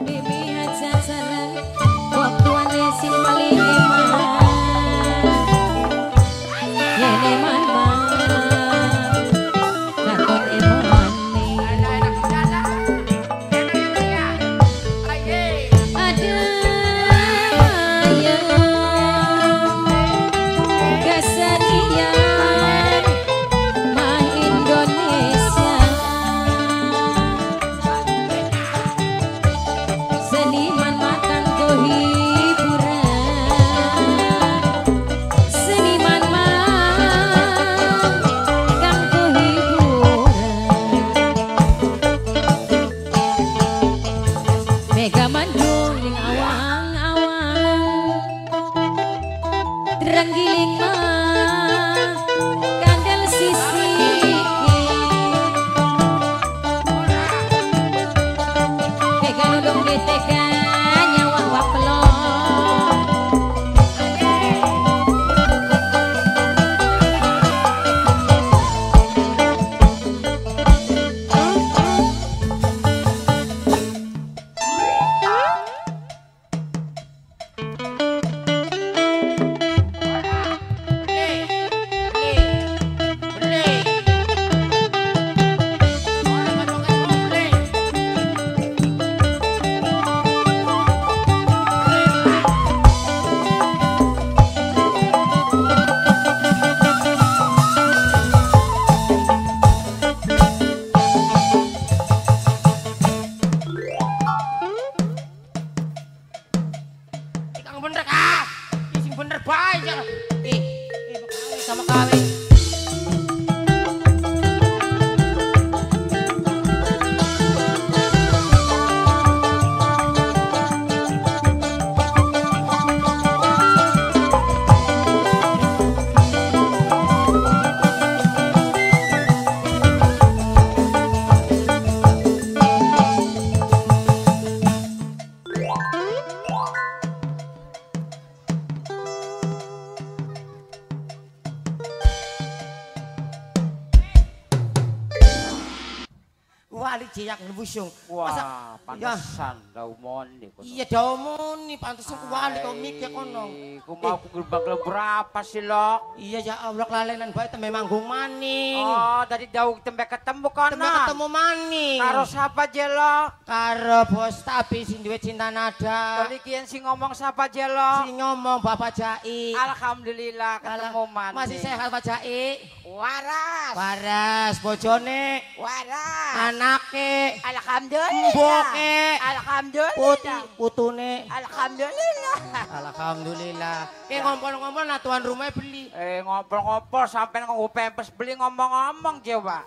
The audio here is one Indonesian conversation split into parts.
Jiyak ngebusung. Wah, pantesan daumon nih. Iya daumon nih, pantesan kuali kau mikir kono. Ku mau ku gerbang berapa sih lo? Iya ya Allah kelalenan bae tembe manggung maning. Oh, dari jauh tembe ketemu kono. Tembe ketemu maning. Karo siapa jelo? Karo bos tapi sing duwe cinta nada. Kali kian sing ngomong siapa jelo? Sing ngomong Bapak Jai. Alhamdulillah ketemu maning. Masih sehat Pak Jai? Waras. Waras, bojone. Waras. Anake. Alhamdulillah. Mboke. Alhamdulillah. Putune. Alhamdulillah. Alhamdulillah. Kayak ngompol-ngompol nah tuan rumah beli. Ngompol-ngompol sampai ngomong pampers beli ngomong-ngomong coba.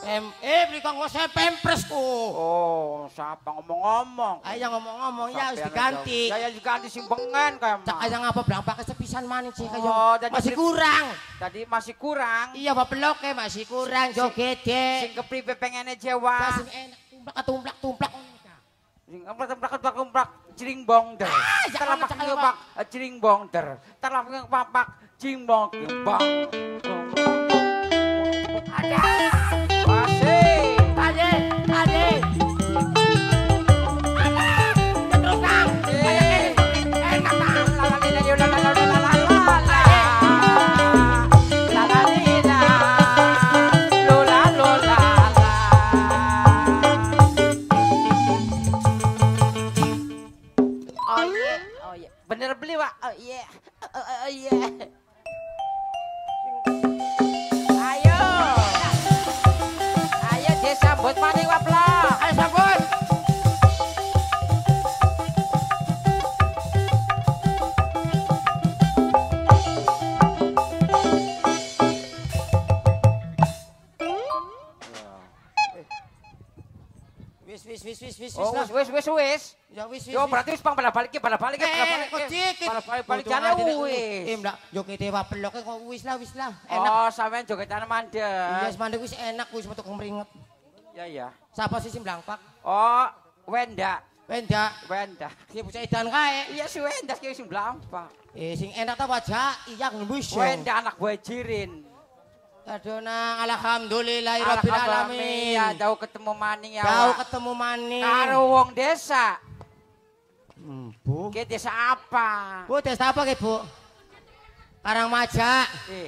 Beli kanggo saya pampersku. Oh, siapa ngomong-ngomong? Ayo ngomong-ngomong ya harus diganti. Ya diganti sing bengen kayak mah. Ayo ngapa belang pakai sepisan maning sih kayak. Oh, masih kurang. Tadi masih kurang. Iya, bapeloke masih kurang joget-joget. Sing kepriwe pengene jewa. Sing enak tumplak-tumplak. Sing tumplak jring bong der. Terlapak ngebak jring bong der. Terlapak ngepak jring bong bang. Ada. Masih. Ade. Terus Kang. Bener beli Wak. Oh iya. Ayo dia sambut maning Wak Plo. Ayo sambut. Wis. Ya wis. Yo berarti wis pang balik balik. Balik jane wis. Ndak jogete wapeloke kok wis lah. Enak. Oh, sampean jogetan mandek. Iya, mandek wis enak wis metu kemringet. Ya. Siapa sih Blangpak? Oh, Wenda. Ki bocah edan kae. Iya si Wenda ki sing Blangpak. Sing enak ta wajah iya nembus. Wenda anak gue Jirin. Aduh nang Bu. Ke desa apa? Bu, desa apa ke, Bu? Karangmaja.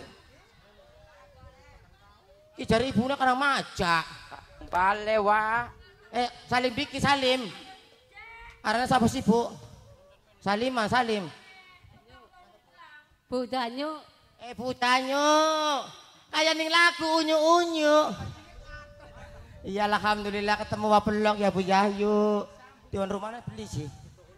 Ki jare ibune Karangmaja. Bale wa. Salim Biki Salim. Arane sapa sih, Bu? Salim. Bu Danyu. Bu Danyu. Kayak ning lagu unyu-unyu. Iya, alhamdulillah ketemu Wapelok ya Bu Yahyu. Tuan rumahnya beli sih.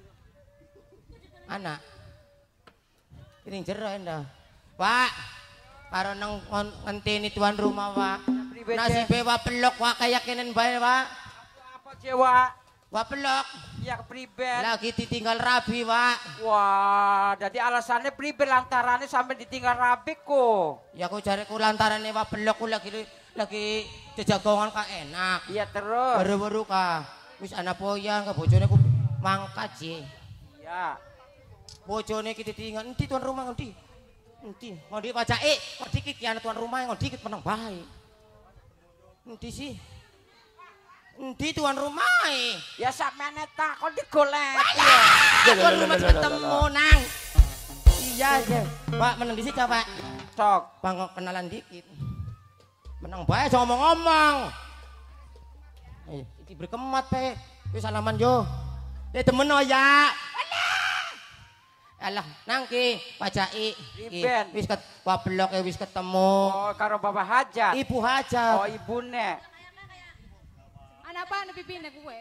Anak. Ini jero endah. Pak, karo nang ngenteni tuan rumah, Pak. Nasibe Wapelok Pak kayak kenen bae, Pak. Apa Jewa? Wapelok. Ya kepriben. Lagi ditinggal rabi, Pak. Wah, jadi alasannya priben lantarannya sampai ditinggal rabi kok. Ya aku cari ku lantarannya Wapelok ku lagi jagongan ka enak. Iya terus. Baru-baru ka. Wis anak poyang ka bojone ku mangkat sih. Iya. Bojone kita tinggal endi tuan rumah endi. Endi, ngondi pacake, kok dikit ya tuan rumah ngondi dikit menang bae. Endi sih? Endi tuan rumah? Ya sampeyan takon digolek. Tuan rumah ketemu nang. Iya, Pak, menang di sini Pak. Sok, Bang kenalan dikit. Menang bae aja ngomong-ngomong. Iki berkemat pe. Wis salaman yo. Temen ya. Alah, nangki pacai. Riben. Wis Wapelok wis ketemu. Oh, karo Bapak Hajat. Ibu Hajat. Oh, ibune. Anak apa anu pipine kuwe?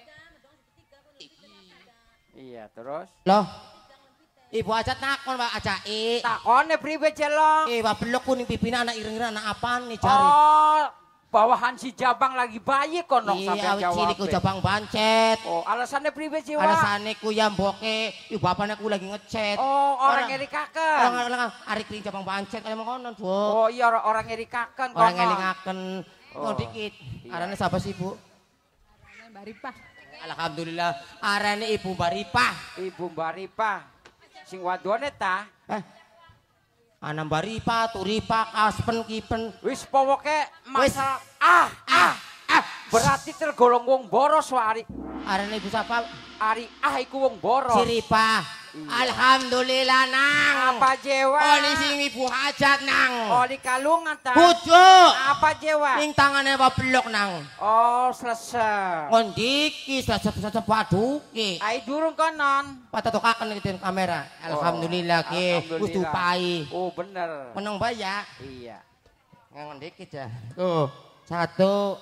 Iya, terus. Loh. Ibu Hajat nakon Pak Acai. Takone pribe celok. Wapelok ku ning pipine anak ireng-ireng anak apaan nih cari? Oh, bawahan si Jabang lagi bayi kono sampeyan Iya, jawab. cilik ku Jabang bancet. Oh, alasannya pribe Jiwa? Alasane ku ya mboke, ibu bapaknya ku lagi ngechat. Oh, orang ngeri kaken. Orang ari kring Jabang bancet kaya mengkonon, Bu. Oh, iya orang ngeri kaken kono. Orang ngelingaken. Oh, dikit. iya. Arane sapa sih, Bu? Mbak Ripah. Alhamdulillah, arane Ibu Baripah. Ibu Mbak Ripah. Sing wadone ta? Ana Mbak Ripah, Turipa, Kaspen, Kipen. Wis pokoke masalah berarti tergolong wong boros wari. Arane Ibu sapa? Ari iku wong boros. Si Ripah. Iya. Alhamdulillah nang. Apa Jewa? Oli sing Ibu Hajat nang. Oli kalungan ta? Bojo. Apa Jewa? Ning tangane Wapelok nang. Oh, selesai. Ngondiki sesep paduke. Ai durung konon. Patatokaken iki kamera. Alhamdulillah ki wis tupai. Oh, bener. Meneng bae ya. Iya. Ngangon dikit ya. Tuh, 1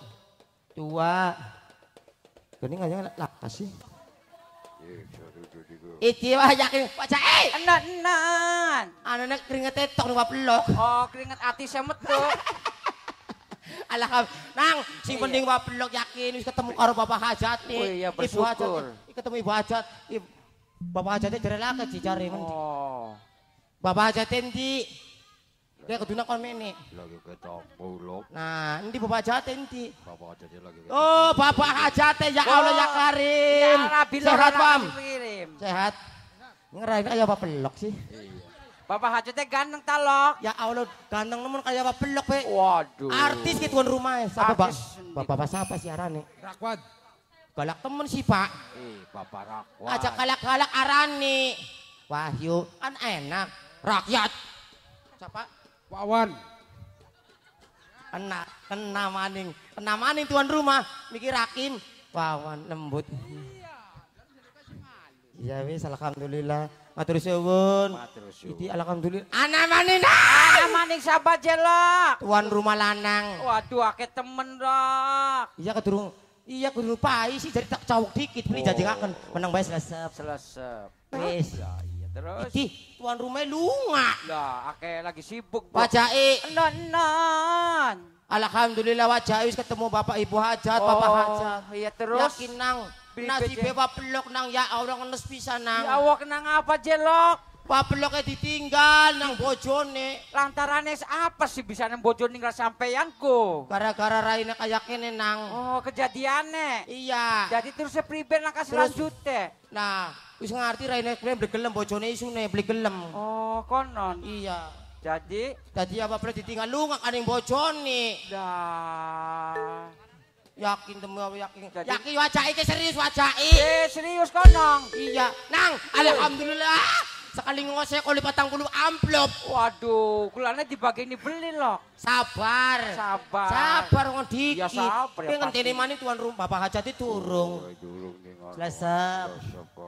2. Gini aja lakas sih. Iki wah yakin pacai. Enan. Anane keringet tok ning Wapelok. Oh, keringet ati saya metu. Alhamdulillah. Nang, sing penting Wapelok yakin wis ketemu karo Bapak Hajat nih. Oh iya, Ibu Hajat. bersyukur. Ketemu Ibu Hajat. Bapak Hajatnya jare lake dicari men. Oh. Bapak Hajat endi? Dia keduna kon mene. Lagi ketok bulog. Nah, endi Bapak Hajat endi? Bapak aja dia lagi. Oh, Bapak Hajat ya Allah ya Karim. Ya Rabbi, Sehat, Pam. kirim. Sehat. Ngerain kayak Wapelok sih. Bapak Hajatnya ganteng talok. Ya Allah, ganteng nemen kayak Wapelok pe. Waduh. Artis ki tuan rumah. Siapa, Pak? Artis sendiri. Bapak siapa sih arane? Rakwad. Galak temen sih, Pak. Bapak Rakwad. Ajak galak-galak arane. Wahyu, kan enak. Rakyat. Siapa? Wawan. Kena maning tuan rumah mikirakin Wawan lembut. Iya wis alhamdulillah. Matur suwun. Iki alhamdulillah. Ana maning. Ana maning sahabat jelok. Tuan rumah lanang. Waduh akeh temen dok. Iya kudu pai sih jadi tak cawuk dikit beli jajangaken menang bae selesep. Selesai. Wis. Iya terus. Iki tuan rumah lunga. Lah akeh lagi sibuk. Wajai. Non. Alhamdulillah wajai wis ketemu Bapak Ibu Hajat, Bapak Hajat. Iya terus. Yakin nang nasibe Wapelok nang ya Allah ngenes pisan nang. Ya Allah kenang apa jelok? Wapeloknya ditinggal nang bojone. Lantarannya apa sih bisa nang bojo ninggal sampeyanku? Gara-gara raine kayak kene nang. Oh kejadiannya. Iya. Jadi terus priben langkah selanjutnya. Nah, wis ngerti raine kene beli gelem bojone isune beli gelem. Oh konon. Iya. Jadi Dadi apa boleh ditinggal lunga kaning bojone. dah. Yakin temu yakin. Jadi- Yakin wajah iki serius wajah Serius konong. Iya, Nang, alhamdulillah. Sekali ngosek oleh 40 amplop. Waduh, kulane dibagi beli loh. Sabar. Sabar. Sabar ngon dikit. Ya sabar ya Ki ngenteni maneh tuan rumah Bapak Hajati durung. Durung ning Selesai.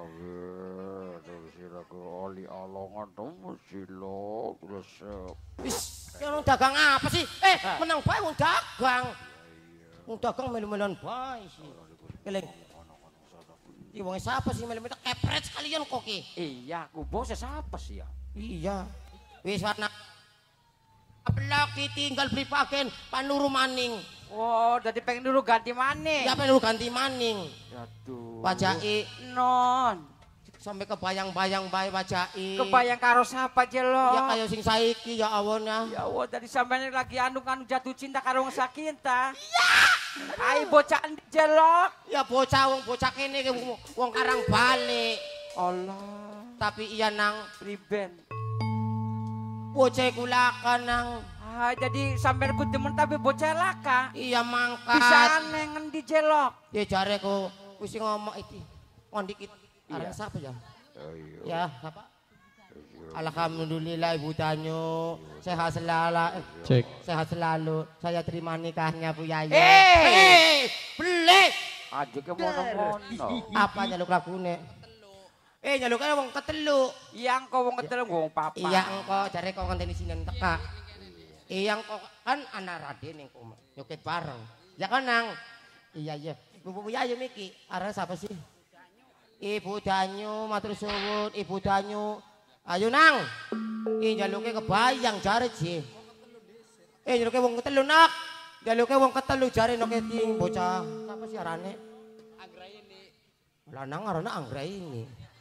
oli alongan tuh silo resep. Wis, yang dagang apa sih? Menang bae wong dagang. Wong dagang melu-meluan bae sih. Keleng. Iki wong siapa sih melu-melu kepret sekalian kok ki. Iya, aku bosnya siapa sih ya? Iya. Wis warna Ablak ditinggal beli paken panuru maning. Oh, jadi pengen dulu ganti maning. Ya panuru ganti maning. Aduh. Wajai Non. sampai kebayang-bayang bae wajai. Kebayang karo siapa jelo? Ya kayak sing saiki ya awonnya. Ya Allah, dari sampean lagi anu jatuh cinta karo wong sakinta. Iya. Ai bocah endi jelo? Ya bocah wong bocah kene ke wong Karang balik. Allah. Tapi iya nang Priben. bocah kulakan nang. Ah, jadi sampean ku demen tapi bocah laka. Iya mangkat. Bisa aneh ngendi jelok? Ya jare ko wis ngomong iki. Ngondikit. Arek Iya. siapa ya? Ayo. Ya, apa? Alhamdulillah Ibu Tanyo sehat selalu. Sehat selalu. Saya terima nikahnya Bu Yayu. Beli. Aja ke mono-mono. Apa nyaluk lagune? Nyaluk ae wong ketelu. Yang kau wong ketelu wong papa. Iya engko jare kok ngenteni sinen teka. Yang kok kan anak Raden yang kok nyuket bareng. Ya kan nang. Iya. Bu Yayu miki arek siapa sih? Ibu Danyu matur suwun, Ibu Danyu. Ayo nang. Njaluke kebayang jare sih. Njaluke wong ketelu nak. Njaluke wong ketelu jare nek ting bocah. Siapa sih arane? Anggraini. Lanang arane Anggraini.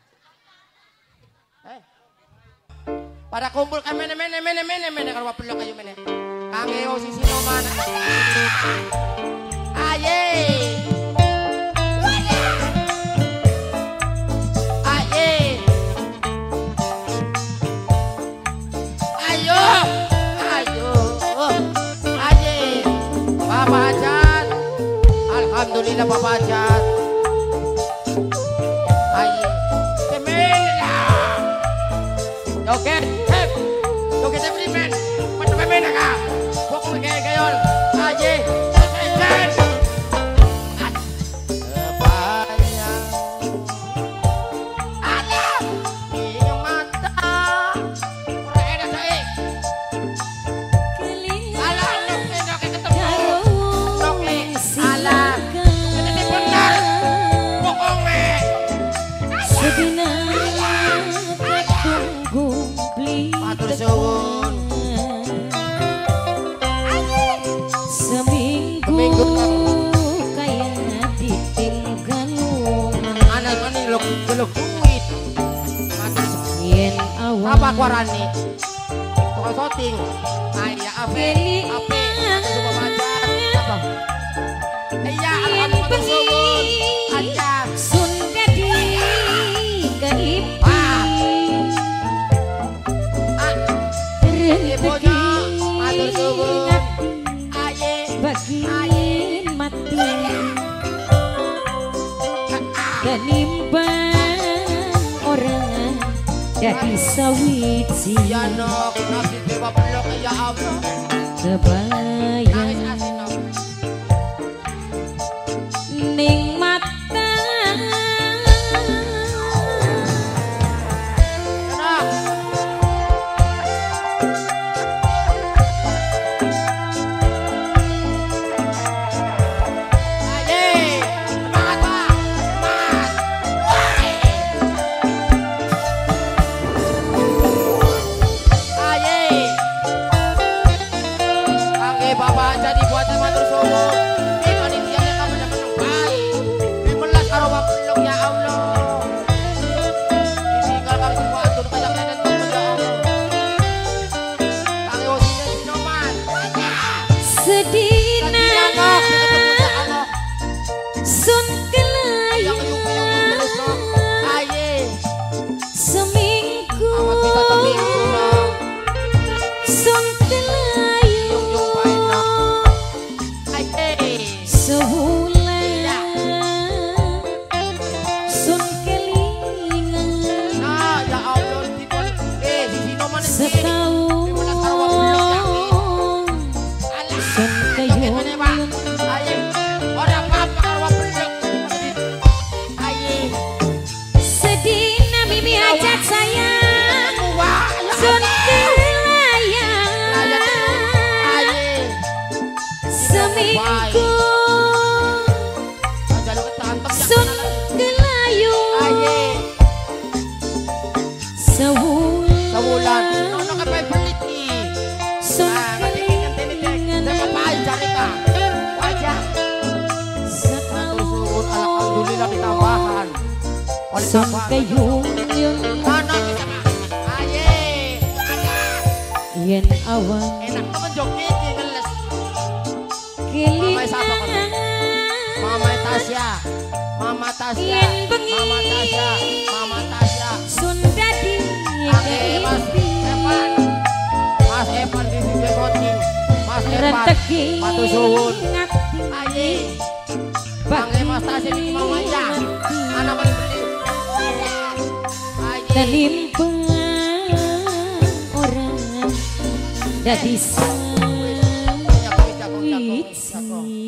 Pada kumpul ka mene karo pelok ayo mene. Kange o sisi noman. Aye. Bapak Hajat, alhamdulillah Bapak Hajat. Ayo, semena. Joget, joget everyman. Mana semena kah? Pokok gayol. Ayo, semena. Kebayang. Ada di mata. Reda saya. Matur suwun. Seminggu kayak ditinggal Anak ini lo duit. Matur suwun. yen awal Apa kuarani? Tukang shooting. Ayah ape. Coba baca. Apa? Iya, alhamdulillah suwun. Aja. sun dadi keipi Ibunya matur suwun. Aye. bagian mati dan nimbang orang jadi sawiji Ya nok, nasib bebas pelok ya Allah. Nangis kebayang asin nok. ning mata Nok. Aye, semangat Pak, semangat. Aye. Kangge Bapak jadi buat matur suwun. Di panitianya kamu dapat menang baik. Lingku Jaluk tantem sun gelayu Aye Sewulan Ono kape belit ki sun kelingan Dapat cari ka Wajah setahun Alhamdulillah ditambahan Oleh sun bapak kayung Mana kita Aye yen awan Enak temen joget ngeles kelingan Mama Tasya Mama Tasya Yen bengi. Mama Tasya Mama Tasya sun dadi Oke Mas Evan Mas Evan di video shooting Mas Evan renteki Matur suwun ngati Aye Bangke Mas Tasya di Mama ya Anak paling beli Aye Tenimbang orang dadi sawitsi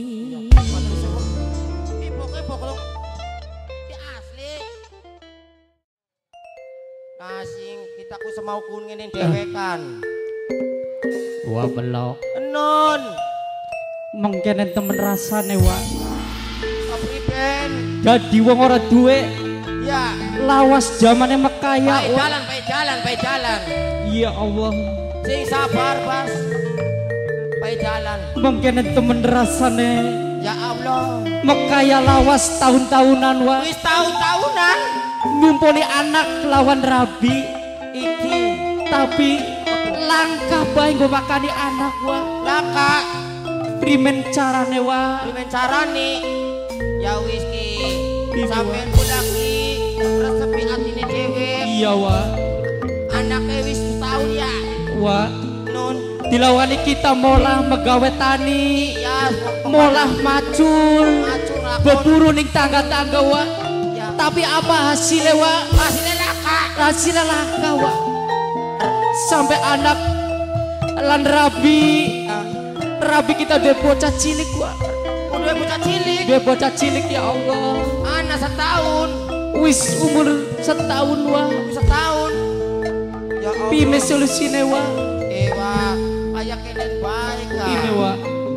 Kasing kita ku semau kuning dewekan. Wah belok. Non, Mengkene temen rasane wa. kepriben. Jadi wong ora duwe Ya, lawas zamane mekaya. baik jalan. Ya Allah. Sing sabar, Bas. Baik jalan. Mengkene temen rasane Ya Allah. mekaya lawas tahun-tahunan wa. Wis tahun-tahunan Ngumpuli anak lawan rabi. iki Tapi langkah bae nggo makani anak wa. laka Primen carane wa. primen carane. Ya wis ki. Iya, Sampeyan budak ki resepi atine dhewe. Iya wa. Anake wis setahun ya. Wa. Nun, Dilawani kita molah megawe tani. ya Molah macul. macul lakon. Berburu ning tangga-tangga wa. Ya, Tapi apa hasilnya wa? hasilnya laka. Hasilnya laka wa. Sampai anak lan rabi. Rabi kita udah bocah cilik wa. Udah bocah cilik. Udah bocah cilik ya Allah. Anak setahun. Wis umur setahun wa. Setahun. Ya Allah. Pime solusine wa. Ewa, kayak kenen baik lah. Ini wa.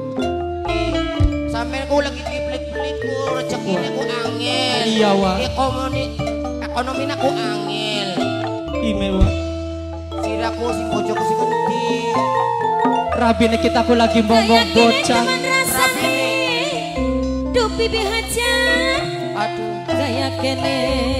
Sampai ku lagi pelit-pelit ku rezekine ku angel. Iya, Wak. Ekonomi ku angel. Ime wa. Siraku sing bojoku sing gede. Rabine kita ku lagi ngomong bocah. Dupi bihaja Aduh, gaya kene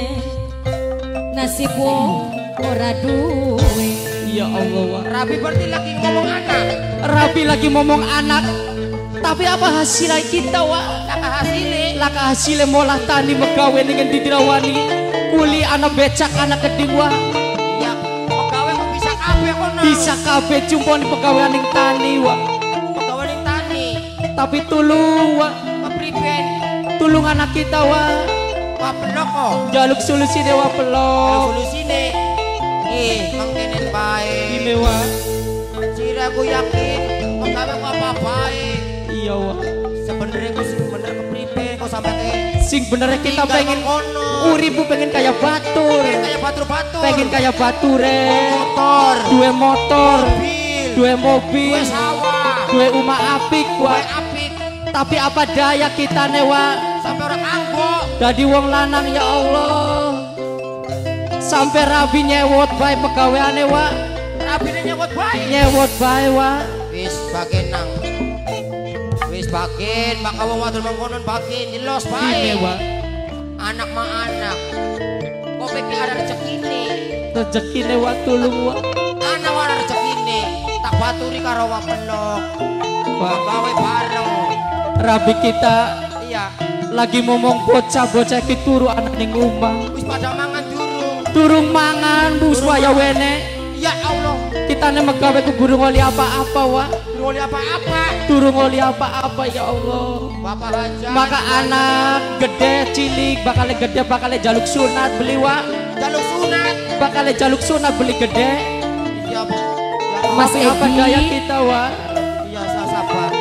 nasibku ora duwe Ya Allah wa. Rabi berarti lagi ngomong anak. Rabi lagi ngomong anak. Tapi apa hasilnya kita wa? Laka hasilnya. Laka hasilnya molah tani megawe dengan didirawani. Kuli anak becak anak keding wa. Ya, pegawai kok bisa kabeh kono. Bisa kabeh jumpa di pegawaian ning tani wa. Pegawai ning tani. Tapi tulung wa. Kepriben. Tulung anak kita wa. Wah pelok kok. Jaluk solusi dewa pelok. Solusine. Mangkenen baik. Ime wa. Siraku yakin pegawai kok apa baik. Iya wa. Sebenarnya ku sing bener kepriben kok sampai ke Sing benernya kita tinggal pengen kono. uribu pengen kayak batur. Kayak batur-batur. Pengen kayak bature. motor, Dua motor. mobil, Dua mobil. dua sawah, Dua umah apik dua wa. apik, Tapi apa daya kita newa. sampai orang anggok. Dadi wong lanang ya Allah. Sampai rabi nyewot bae pegaweane wa. Rabine nyewot baik. Nyewot bae wa. Wis bagen nang. Wis bagen, bakal wong wadon mangkonon bagen jelos Ime baik. wa. Anak mah anak. Kok pikir ada rezekine. Rezekine wa tulung wa. Anak ada rezekine. Tak baturi karo wong pelok. Wa. Gawe bareng. Rabi kita Iya, lagi ngomong bocah-bocah iki turu anak ning omah. wis pada mangan durung. Durung mangan bus waya wene. Ya Allah, Kita nih megawe ku gurung oli apa-apa wa. durung oleh apa-apa. Durung oli apa-apa ya Allah. Bapak Haja. Maka anak gede cilik bakal gede bakal jaluk sunat beli wa. jaluk sunat. Bakal jaluk sunat beli gede. Iya, Bu. Ya, Mas Tapi apa Edi. daya kita wa. iya, saya sabar.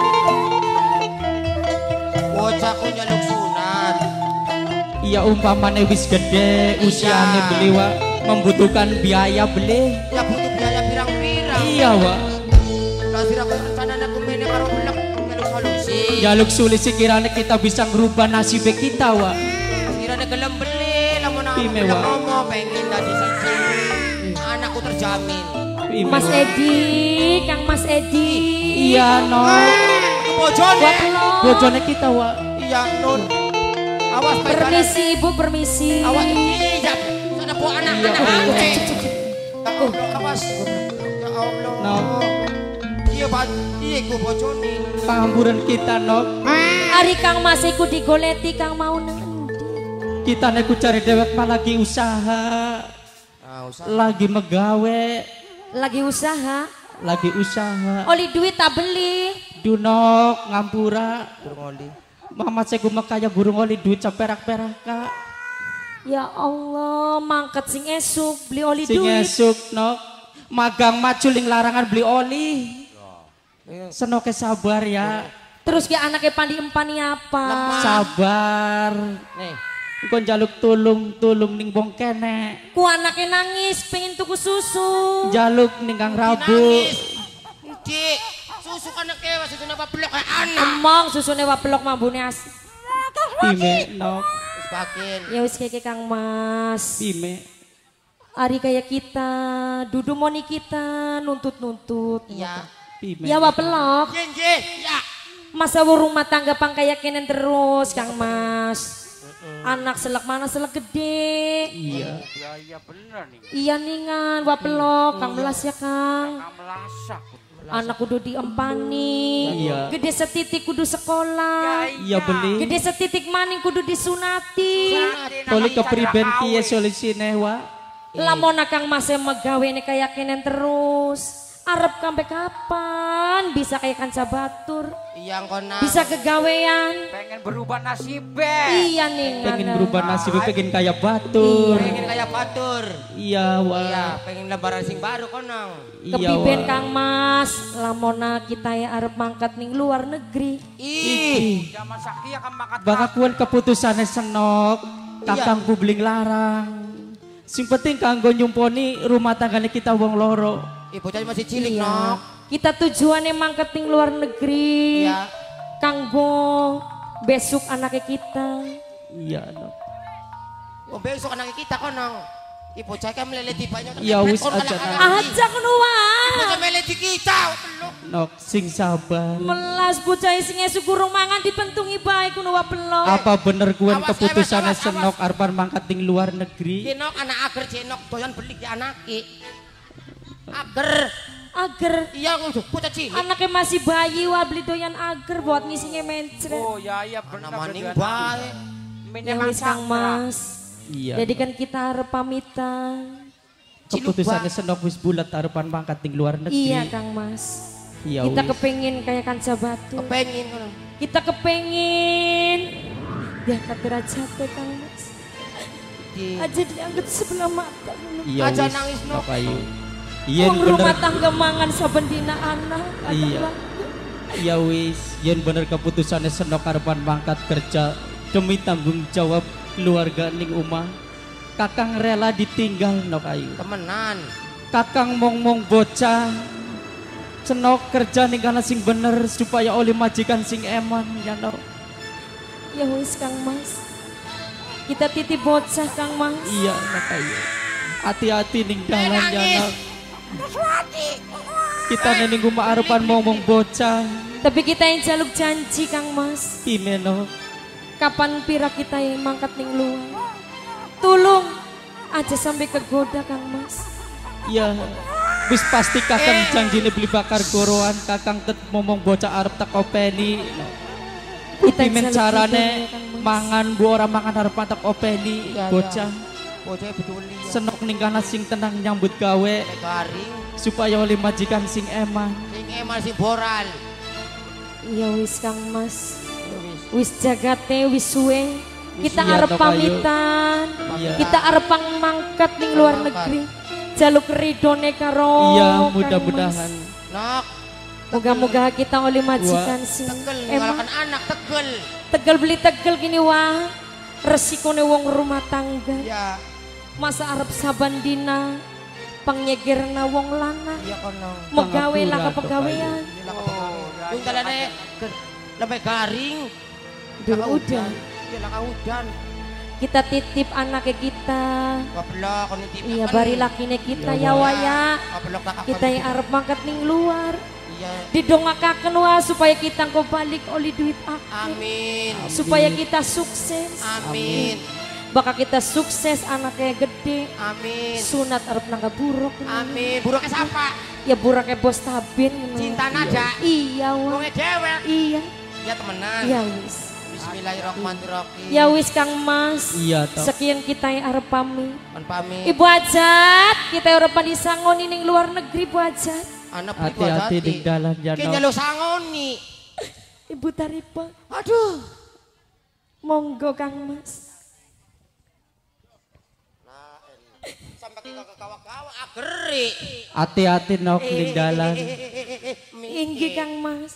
Bocahku jaluk sunat. Iya umpamane wis gede usiane Iya. beli wa. Membutuhkan biaya beli. Ya butuh biaya pirang-pirang. Iya wa. Lah sira kok rencana aku mene karo belek jaluk solusi. Jaluk sulit sekiranya kita bisa ngerubah nasib kita wa. Kiranya gelem beli, lamun aku Ime, bilang Wak. ngomong pengen tadi siji. Anakku terjamin. Mas Edi, Kang Mas Edi. Iya no. Bojone. Buat lo. Bojone kita wa. Iya Nun. Awas baik Permisi Ibu, permisi. Awas iya. Sana bawa anak-anak aku cek. Awas. Ya Allah. No. Iya Pak, iya ku bojone. Pangampuran kita no. Ari Kang Mas iku digoleti Kang mau nang endi? Kita neku cari dewek mah lagi usaha. Ah, usah. Lagi megawe. Lagi usaha. Lagi usaha. Oli duit tak beli. Dunok ngampura. Burung oli. Mama saya gue kaya burung oli duit caperak-perak kak. Ya Allah, mangkat sing esuk beli oli Sing duit. esuk nok. Magang maculing larangan beli oli. Senoke sabar ya. Terus ke anaknya pandi empani apa? Sabar. Nih. Kon jaluk tulung ning bong kene. Ku anaknya nangis pengen tuku susu. Jaluk ning Kang Rabu. Nangis. Dik, susu anak kewa, susu apa pelok kayak anak. Emong susune waplok mambune as. Pime nok. Terus pakin. Ya wis keke Kang Mas. Pime. Ari kayak kita, dudu moni kita nuntut-nuntut. Iya. Pime. Ya waplok. Jenje, ya. Masa rumah tangga pang kayak kenen terus Kang Mas. Anak selek mana selek gede. Iya. Iya bener nih. Iya ningan waplok Kang Melas ya Kang. Kang melasak. Anak kudu diempani. Iya. Gede setitik kudu sekolah. Iya beli. Gede setitik maning kudu disunati. Toli kepriben kiye solusine wa. Lamun Kang Mas megawe ne kayak kenen terus. Arep sampai kapan bisa kayak kanca batur? Iya kona. Bisa kegawean. Pengen berubah nasibnya. Iya ning. Pengen berubah nasib pengen kaya batur. Pengen kayak batur. Iya wa. Iya, pengen lebaran sing baru konang. Iya Kepiben wa. Kang Mas, lamona kita ya arep mangkat ning luar negeri. Ih, Zaman sakti akan makan. Baka kuan keputusannya senok. Kakang publing larang. Sing penting kanggo nyumponi rumah tanggane kita wong loro. ibu tadi masih cilik Iya. nok. Kita tujuannya mangkat ning luar negeri. Iya. Kanggo besok anaknya kita. Iya nok. Oh besok anak kita konang. Ibu saya kan meleleti banyak. Ya, wis aja, Nak. Aja kenuwa. Ibu saya meleleti kita. Peluk. Nok sing sabar. Melas bocah sing esuk gurung mangan dipentungi bae kuno pelok. Apa bener kuan Awas, keputusannya awas, awas, senok arpan mangkat ning luar negeri? Jenok anak ager jenok doyan beli di anaki. Ager. Ager. Iya ngudu bocah cilik. Anaknya masih bayi wah beli doyan ager buat ngisinya mencret. Oh ya iya bener. Nama ning berarti bae. Ya wis Kang Mas. Iya. Jadi kan kita harap pamitan. Keputusannya senok wis bulat harapan mangkat ning luar negeri. Iya Kang Mas. Iya Kita wis. kepengin kayak kanca batu. Kepengin konang. Kita kepengin diangkat derajatnya Kang Mas. Di Aja diangkat sebelah mata. Iya Aja wis. nangis, Nok. Nok ayu. Iya Wong rumah bener. tangga mangan saben dina anak. Iya. Iya wis. Yen bener keputusannya senok harapan mangkat kerja demi tanggung jawab keluarga ning omah. Kakang rela ditinggal nok ayu. temenan. Kakang mong bocah senok kerja ning kana sing bener supaya oleh majikan sing eman ya nok. Ya wis Kang Mas. Kita titip bocah Kang Mas. Iya nok ayu. Hati-hati ning dalan ya nok. Kita ning omah arepan mong bocah. Tapi kita yang jaluk janji Kang Mas. Pime nok. Kapan pira kita yang mangkat ning luar. Tolong aja sampai kegoda Kang Mas. Iya. Wis pasti kakang janjine beli bakar goroan, kakang tet momong bocah arep tak openi. Kita Pimen jaluk carane kita, Kang Mas. mangan bu ora mangan arep tak openi Iya, bocah. Bocah peduli. Senok ning kana sing tenang nyambut gawe Garing. supaya oleh majikan sing eman. Sing emal sing boral. Iya wis Kang Mas. Ya wis. Wis jagate wis suwe. Kita Iya, arep Tok, ayo. pamitan. Iya. Kita arep pang mangkat ning luar Mangkat. negeri. Jaluk ridone karo. Iya, Kang mudah-mudahan. Mas. Nok. Moga-moga kita oleh majikan sing Tegel emang ngalahkan anak tegel. tegel beli tegel gini wah. Resikone wong rumah tangga. Ya, Masa arep saban dina pangnyegirna wong lanang. iya kono. Megawe lah Pangapura, kepegawean. Inilah kepegawean. Yung dalane Lebih garing. Duh, udah. Ya laka udan. Kita titip anaknya kita. Goblok kon nitip. Iya, bari lakine kita ya waya. Goblok tak apa. Kita yang arep mangkat ning luar. Iya. Didongakaken wa supaya kita engko balik oli duit akeh. Amin. Supaya kita sukses. Amin. Bakal kita sukses anaknya gede. Amin. Sunat arep nangga buruk. Amin. Buruknya siapa? Ya buruknya bos Tabin. Cinta nada. Iya wa. Wonge dewek. Iya. Ya temenan. Ya wis. Bismillahirrahmanirrahim. Ya wis Kang Mas. Iya toh. Sekian kita yang arep pamit. Kon pamit. Ibu Ajat, kita ora disangoni ning luar negeri Bu Ajat. Anak Hati-hati di dalan ya Ki Nok. nyelu sangoni. Ibu Taripa, Aduh. monggo Kang Mas. Sampai kita ke kawa-kawa ageri. Hati-hati Nok di dalan. Inggih Kang Mas.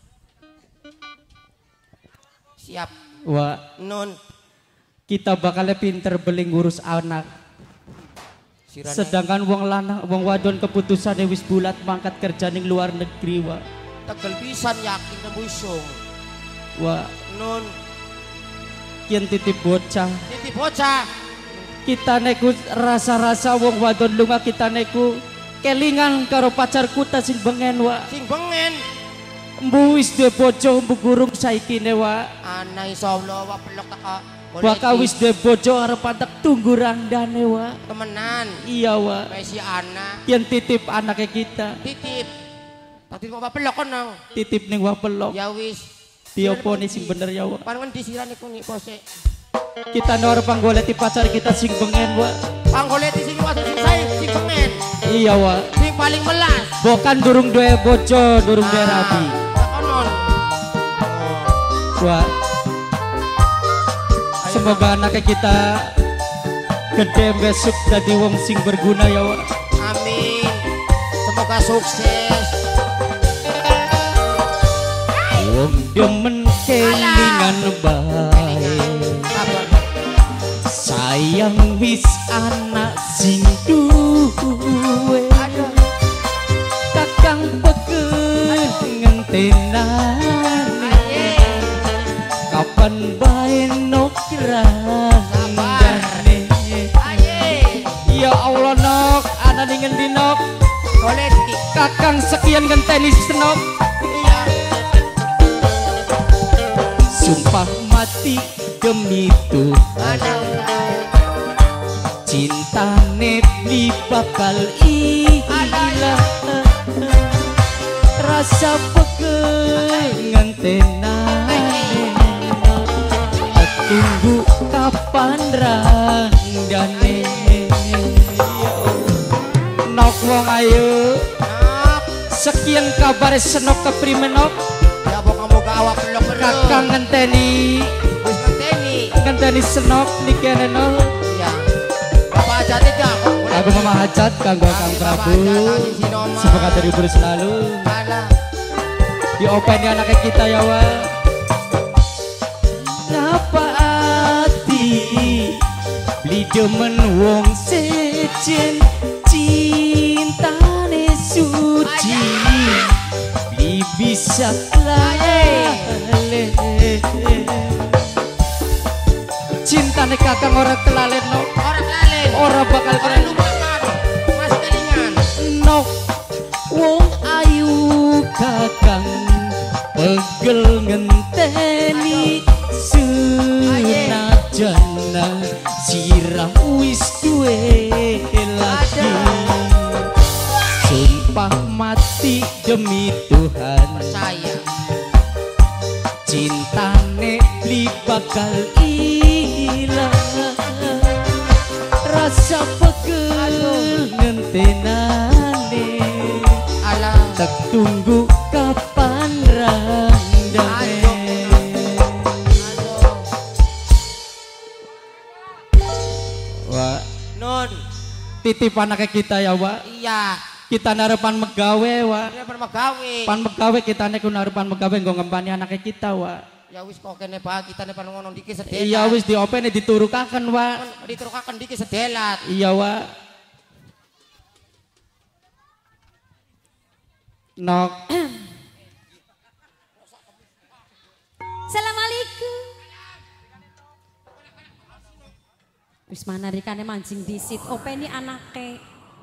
Siap. Wah, Nun. kita bakalnya pinter beli ngurus anak. Sirane. Sedangkan wong lanang, wong wadon keputusannya wis bulat mangkat kerja ning luar negeri wa. Tegel pisan yakin tembusung. Wah, Nun. kian titip bocah. Titi bocah. Kita neku rasa-rasa wong wadon lunga kita neku kelingan karo pacarku ta sing bengen wa. Sing bengen. Mbu wis duwe bojo mbu gurung saiki ne wa. Ana insyaallah wa pelok tak. Baka wis duwe bojo arep patek tunggu randane wa. Temenan. Iya wa. Kayak si Ana. Kian titip anaknya kita. Titip. Tadi mau pelok kon nang. Titip ning wapelok. Ya wis. Diopo nih sing bener ya wa. Pangan disirane ku nih pose. Kita nor panggoleti pacar kita sing bengen wa. Panggoleti sing wae sing sae sing bengen. Iya wa. Sing paling melas. Bukan durung duwe bojo, durung duwe rabi. Konon. Wah. Semoga anaknya kita gede besok jadi wong sing berguna ya wa. Amin. Semoga sukses. Wong demen kelingan bae. Sayang wis anak sing duwe. Kakang peken ngentenane. Kapan bae nokrangane. Ya Allah Nok, ana ning ngendi Nok? Goleti. Kakang sekian ngenteni senok. Iya. Sumpah mati demi Tuhan. Cintane beli bakal ilang. Rasa pegel ngentenane. Tunggu kapan randane. Nok wong ayu. Nak. Sekian kabar senok keprimen Nok. Ya moga-moga awak pelok Kakang ngenteni wis ngenteni. ngenteni senok nikene Nok. Iya. Bapak aja tidak kok. Aku Mama Hajat kanggo Kang Prabu. Semoga terhibur selalu. Alah. Diopeni anaknya kita ya wa. Ngapa ati beli demen wong sejen cintane suci beli bisa lale. Cintane kakang ora kelalen Nok. Orang lalen. Ora bakal Orang kelalen. lupakan. Masih kelingan. Nok wong ayu kakang pegel ngenteni sunajana sirah wis duwe lagi. Sumpah mati demi Tuhan. Percaya. Cintane beli bakal ilang. Rasa pegel ngentenane. Alah. Tak tunggu kapan randane. Wah, Nun. titip anaknya kita ya wa. Iya. Kita narepan megawe wa. Dia pernah gawe. Pan megawe kita neku narepan megawe nggo ngempani anaknya kita wa. Ya wis kok kene Pak kita nih ngono dikit sedelat. Iya wis diopene diturukaken wa. Diturukaken dikit sedelat. Iya wa. Nok. Assalamualaikum. Wis mana rikane mancing disit. Openi anake.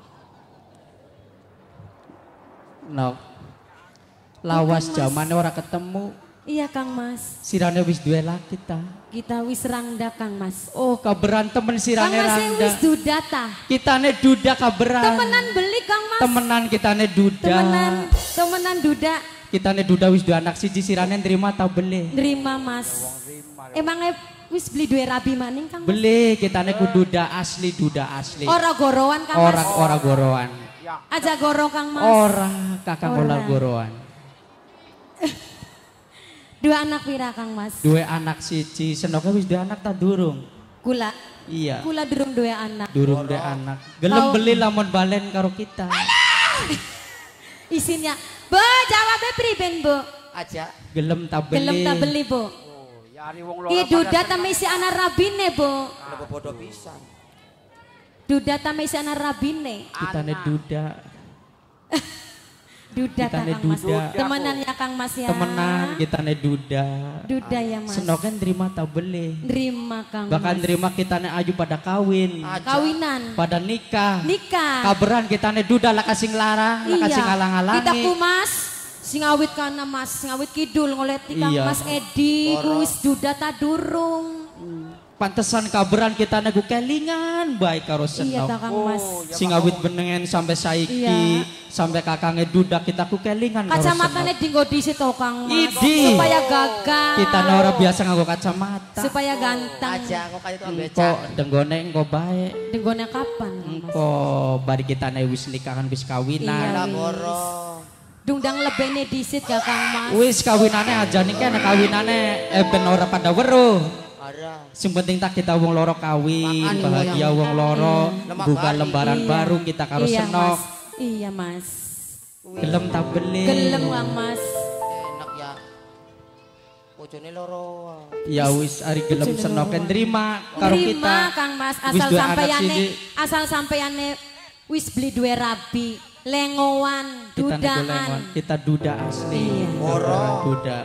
Nok. Lawas jamane ora ketemu. Iya Kang Mas. Sirane wis duwe laki ta. Kita wis rangda Kang Mas. Oh, kaberan temen Kang sirane Mas randa. wis duda ta. Kitane duda kaberan. Temenan beli Kang Mas. Temenan kitane duda. Temenan duda. Kitane duda wis duwe anak siji sirane nrima ta beli. Nerima Mas. Emangnya wis beli duwe rabi maning Kang Mas? Beli kitane ku duda asli, duda asli. Ora gorowan Kang Mas. Ora goroan. Aja goro Kang Mas. Ora kakang Ora. ora goroan. Dua anak pira Kang Mas? Duwe anak siji, senoke wis duwe anak ta durung? Kula. Iya. Kula durung duwe anak. Durung duwe anak. Gelem beli lamun balen karo kita. Isinya, "Bu, jawabnya priben, Bu?" Aja. Gelem ta beli. Gelem ta beli, Bu? Yari wong loro. Ki duda ta isi anak rabine, Bu. Lebih bodoh pisan. Duda ta isi anak rabine. Kitane duda. Duda ta Kitane Kang Mas. duda. Temenan ya Kang Mas ya. Temenan kitane duda. Duda ya Mas. Senoke nrima ta beli. Nerima Kang Bahkan Mas. nrima kitane aju pada kawin. Kawinan. Pada nikah. Nikah. Kaberan kitane duda lah kasing larang, lah kasing ngalang-alangi. Kita ku Mas. Sing awit kana Mas, sing awit kidul ngoleti Kang Iya. Mas Edi, ku wis duda ta durung. Pantesan kaberan kitane ku kelingan baik karo Iya senok. ta Kang Mas. Sing awit benengen sampai saiki, Iya. sampai kakange duda kita ku kelingan karo Kacamatane senok. dinggo disit to Kang Mas. Idi. Supaya gagah. Kita ora biasa nganggo kacamata. Supaya ganteng. Aja kok kayak itu Engko becak. denggone engko bae. Denggone kapan Kang Mas? Engko bari kitane wis nikahan wis kawinan. Lah Iya. boro. Dungdang lebene disit ya Kang Mas. Wis kawinane aja nih kan kawinane ben ora pada weruh. Ada. Sing penting tak kita wong loro kawin, Makan, bahagia wong loro, Lemak buka bari. lembaran Iya. baru kita karo Iya, senok. Mas. Iya Mas. Gelem tak beli. Gelem Kang Mas. Enak ya. Bojone loro. Ya wis ari gelem senok nrima karo kita. Terima Kang Mas Wis asal duwe anak sampeyane siji. asal sampeyane wis beli duwe rabi, lengowan, Kita dudaan. negolengon, kita duda asli. Iya. Beneran duda.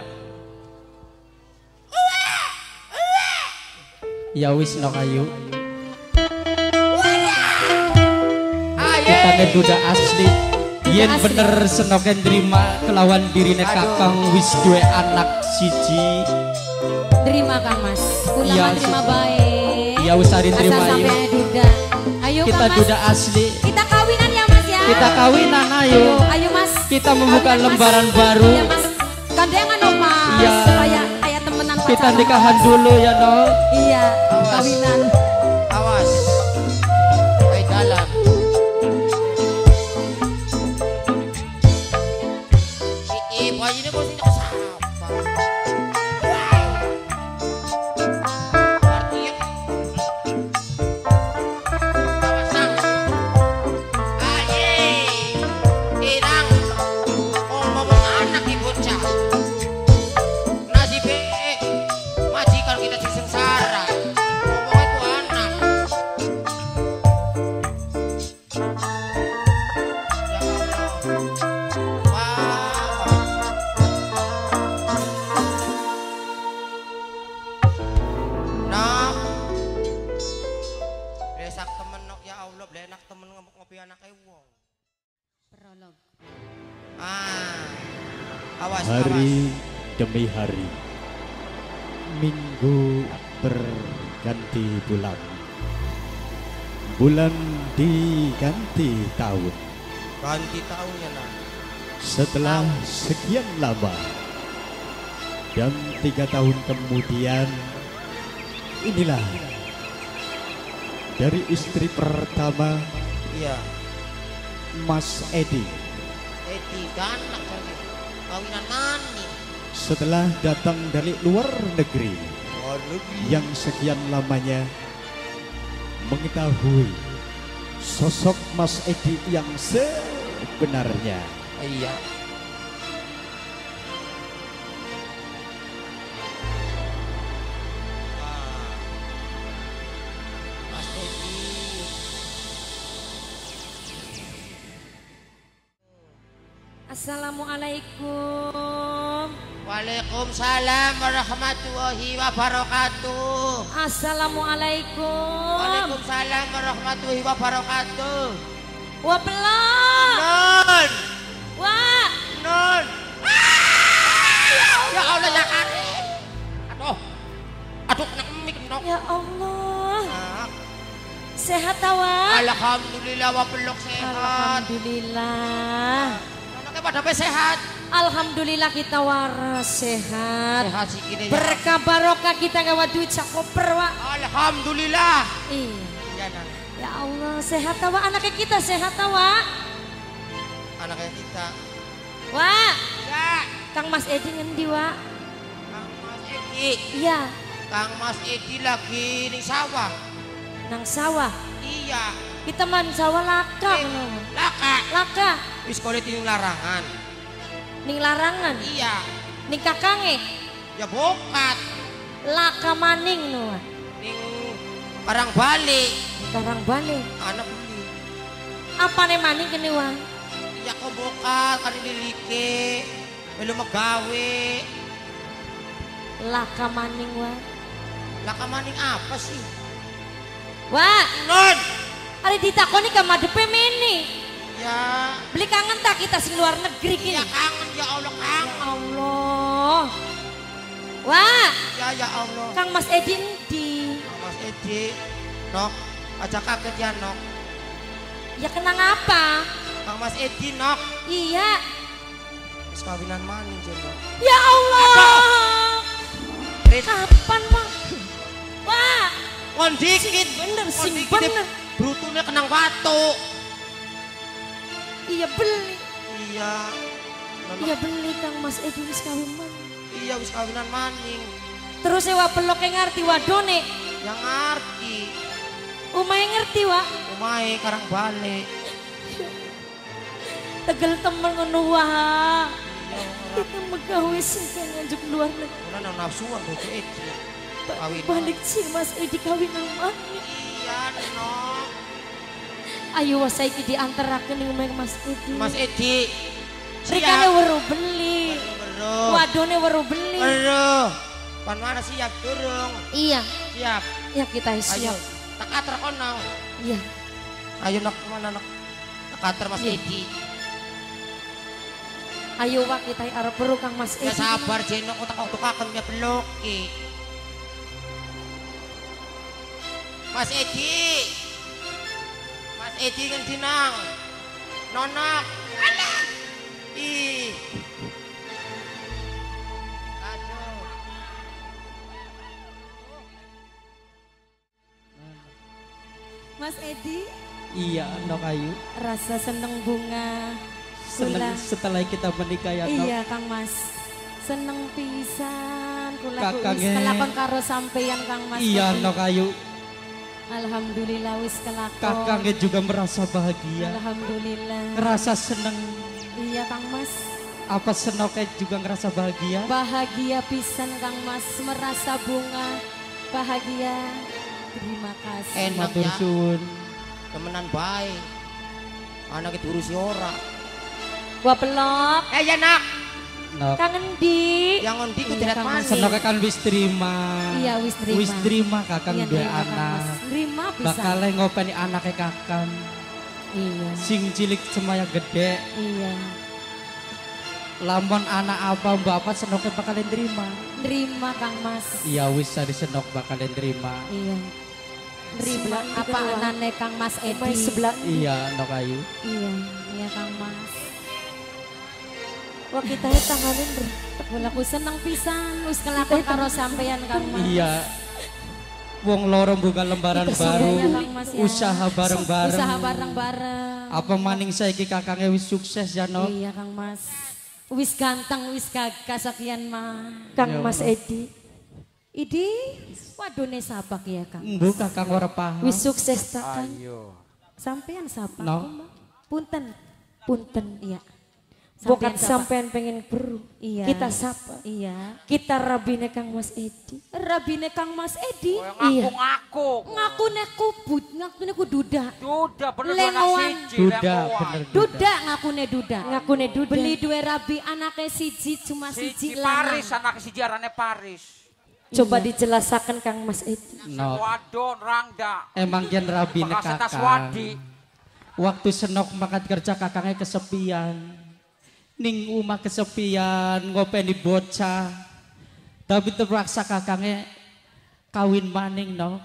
Ya wis nok ayu. Kita duda asli. Yen asli. bener senoke nrima kelawan dirine kakang wis duwe anak siji. Terima Kang Mas. Kula Iya, mah terima baik. Ya wis ari Asal nrima ayu. sampeyane duda. Ayo Kita Kang Mas. duda asli. Kita kawinan ya Mas ya. Kita kawinan ayo. Ayo Mas. Kita membuka Kawinan, Mas. lembaran baru. Iya Mas. Gandengan dong Mas. Iya. Supaya kayak temenan Kita pacaran. nikahan dulu ya no. Iya. Awas. Kawinan. Awas. Baik dalam. Bayi ini bos ini kesapa. Berarti ya. Kawasan. Aye. Irang. Ngomong anak ibu cah. Nasib majikan kita si sengsara. Ngomong itu anak. Ya Allah. Wah. Nak. Besak temen nok ya Allah, blenak temen ngopi anak wong. Prolog. Awas, Hari demi hari, minggu berganti bulan, bulan diganti tahun. ganti tahunnya nak. Setelah sekian lama dan 3 tahun kemudian, inilah dari istri pertama Iya. Mas Edi. Edi ganak lagi. Kawinan mani. Setelah datang dari luar negeri Waduh. yang sekian lamanya mengetahui sosok Mas Edi yang sebenarnya. Iya. Mas Edi. Assalamualaikum. Waalaikumsalam warahmatullahi wabarakatuh. Assalamualaikum. Waalaikumsalam warahmatullahi wabarakatuh. Wah belum. Non. Wah. Non. Ya Allah ya Karim. Aduh. Aduh kena mik nok. Ya Allah. Nah, Sehat tawa. alhamdulillah wa peluk sehat. Alhamdulillah. Anaknya pada be sehat. Alhamdulillah kita waras sehat. Sehat sih kini. Berkah barokah kita gawa duit sakoper wa. Alhamdulillah. Iya. Ya nah. Ya Allah sehat tawa anaknya kita sehat tawa. Anaknya kita. Wah. Ya. Kang Mas Edi ngendi wa? Kang Mas Edi. Iya. Kang Mas Edi lagi ning sawah. Nang sawah. Iya. Kita man sawah laka. Laka. Laka. Wis kolet ning larangan. Ning larangan. Iya. Ning kakange. Ya bokat. Laka maning no. Ning barang balik. Sekarang balik. Anak beli. Apa nih maning kene wa? Iya kok bokat kan dilike. Belum megawe. Laka maning wa. Laka maning apa sih? Wah, Non. ada ditakoni ka madepe meni. Ya. Beli kangen tak kita sing luar negeri kini. Ya kangen ya Allah Ya kangen. Allah. Wah, Ya Allah. Kang Mas Edi endi? Kang Mas Edi. Nok. Aja kaget ya Nok. Ya kenang apa? Kang Mas Edi Nok. Iya. Wis kawinan maning jenok. Ya Allah. Rit. Kapan mah? Wah, Ngondikit. bener sing Ngondikit. bener. Brutune kenang batu. Iya beli. Iya. Nonok. Iya beli Kang Mas Edi wis kawin man. Iya wis kawinan maning. Terus sewa pelok yang ngerti wadone. Yang ngerti. Umay ngerti wa. Umahe karang balik. Tegel temen ngono wah. Iya ora. Kita megawe sing nganjuk luar negeri. Ora nang nafsuan bojo Edi. Kawin. Balik sih Mas Edi kawin nang mana? Iya Nok. Ayo saiki diantarakeun ning omah Mas Edi. Mas Edi. Rikane weru beli. Weruh. Wadone weru beli. Weruh. Pan mana siap durung? Iya, Siap. ya kita Ayo. siap. Tak atur kono. Iya. Ayo Nok mana Nok? Tak atur Mas Iya. Edi. Ayo wa kita arep beru Kang Mas Ya Edi. sabar jenok utak-utakaken ya peluk ki. Mas Edi. Mas Edi ngendi nang? Nonok. Alah. Ih. Aduh. Mas Edi, Iya, Nok Ayu. rasa seneng bunga. Seneng Kula. setelah kita menikah ya, Nok. Iya Kang Mas. Seneng pisan kula Kakangnya. wis kelakon karo sampeyan Kang Mas. Iya, Edi. Nok Ayu. Alhamdulillah wis kelakon. Kakangnya juga merasa bahagia. Alhamdulillah. Ngerasa seneng. Iya Kang Mas. Apa Senoknya juga ngerasa bahagia? Bahagia pisan Kang Mas, merasa bunga. Bahagia. Terima kasih. Enak Matur ya. suwun. Temenan baik. Anak itu urusi ora. Wah pelok. Ya Nak. Nok. Kangen di. Yang ngondi ku Iya, tidak Kang Mas. manis. Senoknya kan wis terima. Iya wis terima. Wis terima kakang Iya, dua terima, Kang anak. Mas. Terima pisan. Bakal ngopeni anaknya kakang. Iya. Sing cilik semaya gede. Iya. Lamun anak apa bapak Senoknya bakalan terima. Terima Kang Mas. Iya wis dari Senok bakalan terima. Iya. Terima Sebelah apa kedua. anane Kang Mas Edi. Umay sebelah. Iya, Nok Ayu. Iya, iya Kang Mas. Wah kita ya tanganin ber. Aku seneng pisan wis kelakon karo sampeyan Kang Mas. Iya. Wong loro buka lembaran Iya, baru, Kang Mas, ya. usaha bareng-bareng. Usaha bareng-bareng. Apa maning saiki kakangnya wis sukses ya, Nok? Iya Kang Mas. Wis ganteng, wis gagah sakian mah. Kang Ya Mas Allah. Edi. Idi, wadone sabak ya Kang. Mbu kakang ora paham. Wis sukses tak kan? Ayo. Sampeyan sabak. No. Punten. Punten. Iya. Bukan sampean pengen beru. Iya. Kita sapa. Iya. Kita rabine Kang Mas Edi. Rabine Kang Mas Edi. Iya. Ngaku-ngaku. Ngakune kubut, ngakune ku duda. Duda bener Lengoan. Duda bener Duda ngakune duda. Ngakune duda. Beli dua rabi anaknya siji cuma Siji siji Paris, lanang. anak siji arane Paris. Coba dijelasakan Kang Mas Edi. No. Wadon, Rangda. Emang jen rabine Bekas atas kakang. wadi. Waktu senok makan kerja kakangnya kesepian. Ning umah kesepian ngopeni bocah. Tapi terpaksa kakangnya kawin maning no.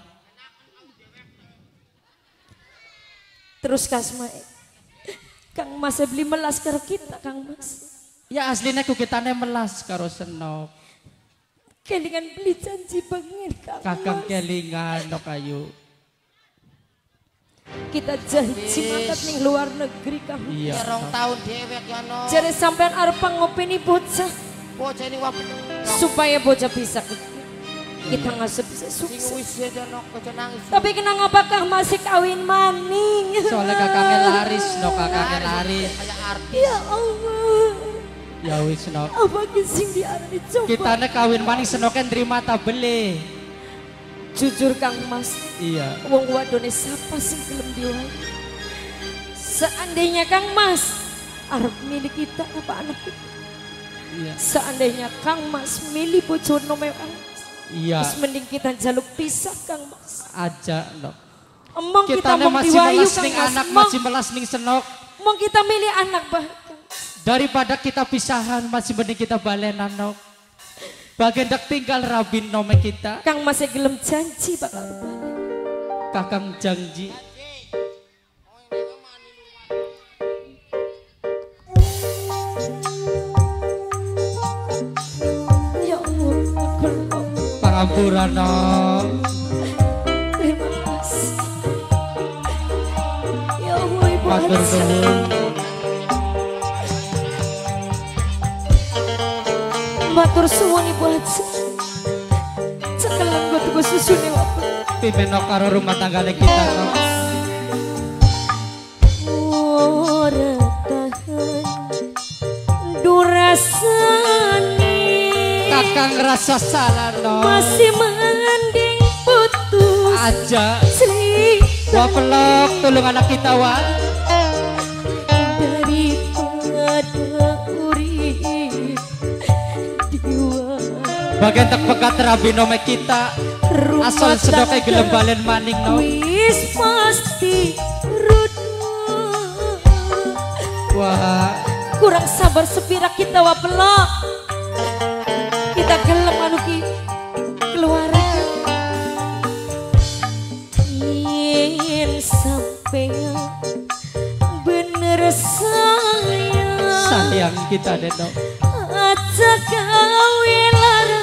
Terus Kasma, Kang Mas beli melas karo kita Kang Mas. Ya aslinya kukitane melas karo senok. Kelingan beli janji bengen Kang Kakang Mas. kelingan no kayu. Kita janji mangkat ning luar negeri Kang. Iya. Ya rong tahun dewek ya no. Jare sampean arep ngopeni bocah Bocah ini wap. supaya bocah bisa kita ngasih bisa Sing sukses. wis ya no bocah nangis. Tapi kenapa Kang masih kawin maning? Soalnya kakangnya laris no kakangnya laris. Kayak artis. Ya Allah. Ya wis no. Apa sing diarani coba? Kitane kawin maning senoken terima ta beli. Jujur Kang Mas, Iya. wong wadone sapa sing gelem diwai? Seandainya Kang Mas arep milih kita apa anak kita? Iya. Seandainya Kang Mas milih bojone Kang Mas. Iya. Terus mending kita jaluk pisah Kang Mas. Aja no. Emang kita Kitane mau masih diwayu melas Kang ning Mas. anak Emang, masih melas ning senok. emang kita milih anak bah. Kang. Daripada kita pisahan masih mending kita balenan no. Bagian dak tinggal rabin nome kita. Kang masih gelem janji bakal balik. Kakang janji. Ya Allah, aku lupa. Pangampuran no. Terima kasih. Ya Allah, Ibu Matur Ansa. nuwun. Matur suwun Ibu Haji. Cekelan gue tuku susune wae. Pimeno karo rumah tanggane kita no. Ora tahan durasane. Kakang rasa salah no. Masih mending putus Aja. cerita Wah pelok tolong anak kita wa. daripada urip diwa. Bagian tak pekat rabi nome kita. Rumah Asal sedoknya tangga gelem balen maning no. wis pasti rudu. Wah. Kurang sabar sepira kita wa pelok. Kita gelem anu ki keluarga. Yen sampean bener sayang. Sayang kita deh no. Aja gawe lara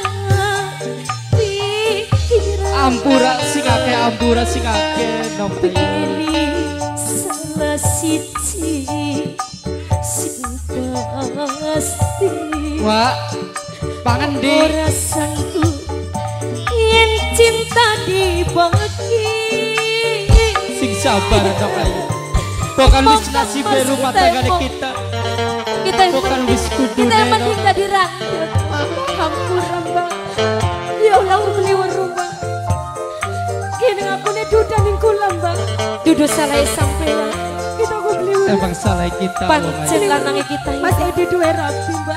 pikiran. Ampura sing akeh nom ayu. Pilih salah siji sing pasti. Wah. Pangendi. Ora sanggup yen cinta dibagi. Sing sabar dong ayu. Bukan wis nasib rumah tangga kita. Kita yang Bukan wis kita kudune yang no. penting tadi rakyat. Hampura Mbak. Ya Allah aku beli rumah. Kini aku nih duda ning kula Mbak. Dudu salah sampean. Kita aku beli rumah. Emang salah kita wong Pancen ayu. lanangnya kita ini. Mas Edi duwe rapi Mbak.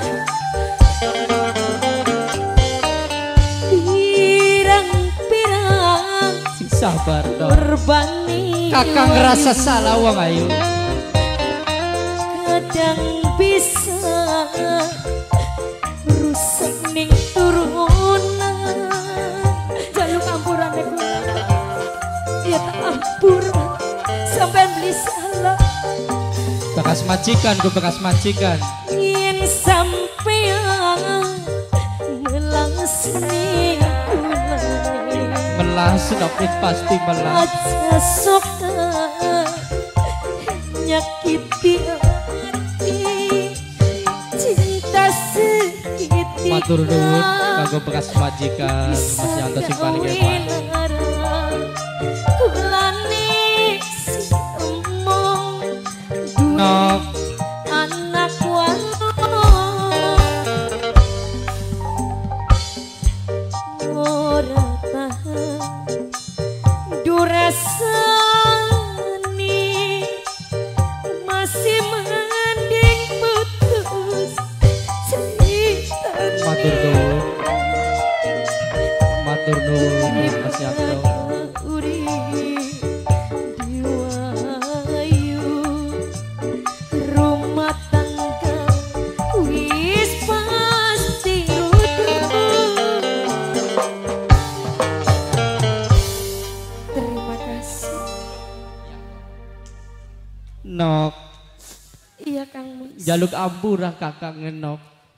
Pirang-pirang Sing sabar dong. berbani. Kakang ngerasa salah wong ayu. Kadang bisa rusak ning turunan. Jaluk ampurane kula. Ya tak ampuran sampai beli salah. Bekas majikan gue bekas majikan. Yen sampean melangsni Melas tapi pasti melas. aja soka nyakiti hati cinta segitiga. Matur nuwun kanggo bekas majikan Mas Yanto sing paling hebat. Kulane si emong Nok anak walu Nok Iya Kang Mas. jaluk ampura kakang Nok.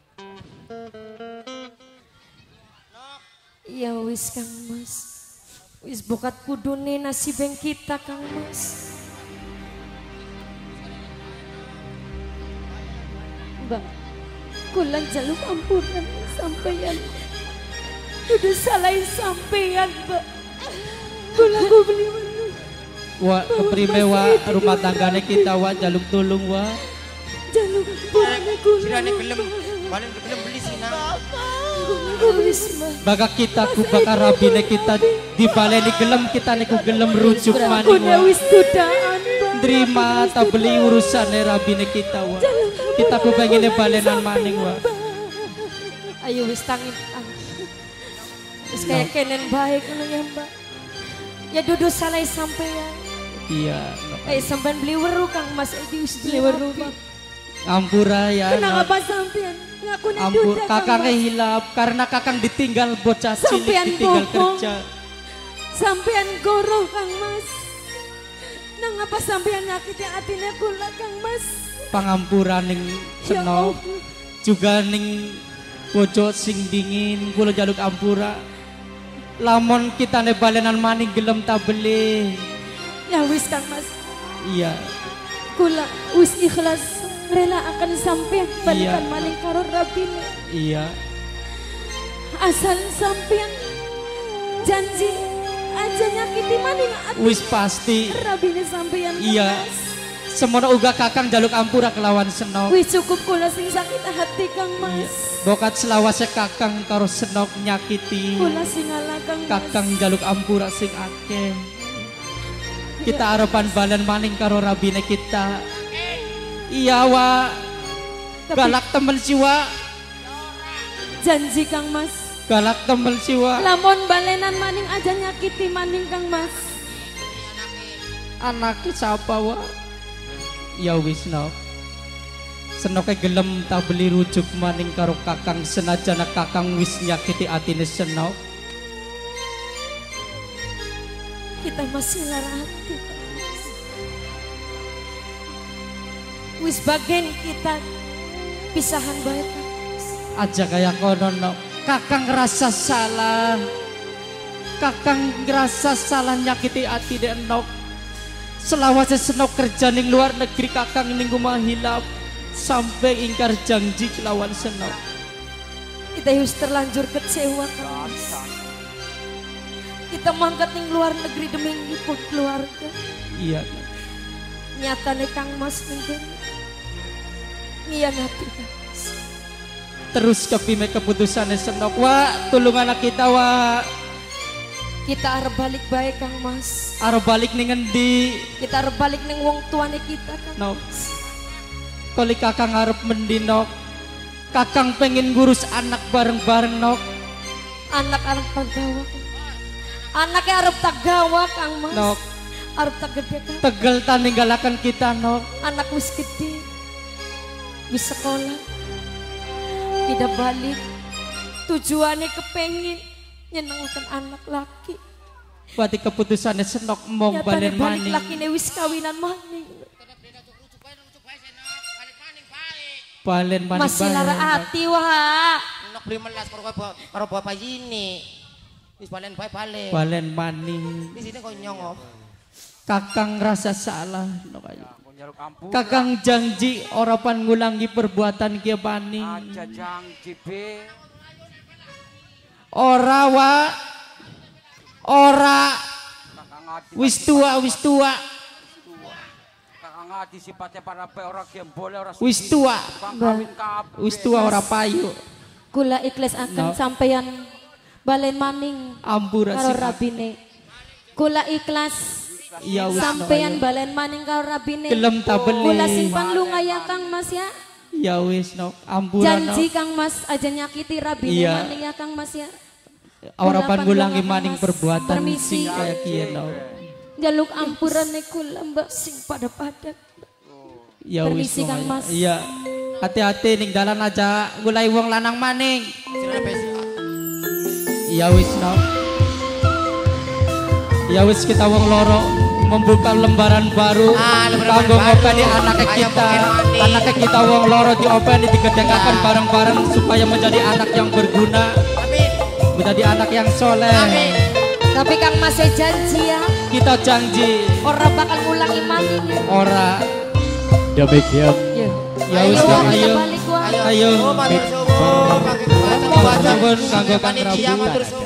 Iya wis Kang Mas. Wis bokat kudune nasibeng kita Kang Mas. Mbak, kula jaluk ampunan sampeyan. Udah salahin sampeyan, Mbak. Kula ku beli mana? Wa keprime wa rumah tanggane kita wa jaluk tulung wa. Jaluk ampunan kula. Sirane gelem, balen gelem beli sina. Kula wis Mbak. Baka kita ku bakar rabine kita dibaleni gelem kita niku gelem rujuk maning Kula wa. wis dudaan, Mbak. Terima tak beli urusane rabine kita wa. Kita ku pengine balenan maning wa. Ayo wis tangin. Wis kayak kenen baik ngono ya, Mbak. Ya dudu salah sampeyan. Iya. Sampean beli weru Kang Mas Edi wis beli weru, Mbak. Ampura ya. Kenapa sampean ngakune Ampur duda kakangnya hilap karena kakang ditinggal bocah cilik Sampean ditinggal bohong. kerja. Sampean goroh Kang Mas. Nang apa sampean nyakiti atine kula Kang Mas? Pangampura ning Ya senok Allah. juga ning pojok sing dingin kula jaluk ampura. Lamun kita ne balenan maning gelem ta beli. Ya wis Kang Mas. Iya. Kula wis ikhlas rela akan sampean balikan Iya. maning karo Rabine. Iya. Asal sampean janji aja nyakiti maning ati Wis pasti. Rabine sampean. Kang Iya. Mas. Semono uga kakang jaluk ampura kelawan senok. Wis cukup kula sing sakit hati Kang Iya. Mas. Bokat selawase kakang karo senok nyakiti. Kula sing ngalah Kang Mas. Kakang jaluk ampura sing akeh. Kita harapan balan maning karo rabine kita. Iya wa. Tapi- Galak temen siwa. Janji Kang Mas. Galak temen siwa. Lamun balenan maning aja nyakiti maning Kang Mas. Anaknya siapa wa? Ya wis nok. Senoke gelem tak beli rujuk maning karo kakang senajan kakang wis nyakiti atine senok. Kita masih lara hati Kang Mas. Wis bagian kita pisahan bae Kang Mas. Aja kayak kono nok. Kakang ngerasa salah. Kakang ngerasa salah nyakiti atine nok. Selawase senok kerja ning luar negeri kakang ning rumah hilap sampai ingkar janji kelawan senok. Kita wis terlanjur kecewa Kang Mas. Kita mangkat ning luar negeri demi ngikut keluarga. Iya. Nyatane Kang Mas ning kene ngianati Kang Mas. Terus kepime keputusannya senok wa tulung anak kita wa Kita arep balik baik Kang Mas. arep balik ning endi Kita arep balik ning wong tuane kita Kang nok. Mas. Kali kakang arep mendi nok. Kakang pengen ngurus anak bareng-bareng nok. Anak-anak tagawa. Anaknya arep tagawa Kang Mas. Nok. Arep tak gede Kang. Tegel ta ninggalaken kita nok. Anak wis gede. Wis sekolah. Tidak balik. Tujuannya kepengin nyenengkan anak laki. Berarti keputusannya senok mong Nyatane balen balik maning. lakine wis kawinan maning. Balen maning. Masih lara hati wah. Nok beli melas karo bapak ini. Wis balen bae balen. Balen maning. Di sini kok nyong. Kakang rasa salah nok ayo. Aku nyaruk ampura. Kakang janji ora pan ngulangi perbuatan kia maning. Aja janji be. Ora wa. Ora. Kakang ngati. Wis tua. Kakang ngati sifatnya para pe orang yang boleh orang. Wis tua. Bang kawin kabeh. Wis tua ora payu. Kula ikhlas akan No. sampeyan balen maning Ampura karo sing rabine. Kula ikhlas iya wis sampeyan no. balen maning karo rabine. Gelem ta beli. Kula simpan lunga ya Kang Mas ya. Ya wis no. Ampura no. Janji Kang Mas aja nyakiti rabine Iya. maning ya Kang Mas ya. Ora pan Kula ngulangi panlunga, maning Mas. perbuatan Permisi. sing kaya kieu no. Jaluk ampurane kula Mbak sing pada-pada. Ya wis Permisi, no, Kang ya. Mas. Iya. Hati-hati ning dalan aja ngulai wong lanang maning. Sirane besi. Ya wis no. Ya wis kita wong loro membuka lembaran baru kanggo ngopeni anaknya kita wong loro diopeni digedekakan bareng-bareng supaya menjadi anak yang berguna, menjadi anak yang soleh. Tapi Kang Mas janji ya, Kita janji orang bakal ngulang iman ini. ora. Demikian Ya wis Kang, ayo. Balik gua. Ayo. Matur suwun, kangge kebaca Suwun kanggo Kang panitia, Prabu. matur suwun.